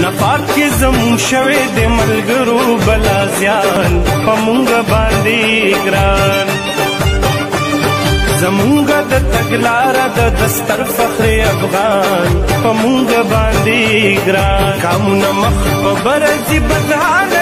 نفاق کې زمون شوی د ملګرو بلا زیان په مونږ باندې ګران زمونږ د تګلاره د دستر فخر افغان په مونږ باندې ګران کامونه مخ په برځي بدحال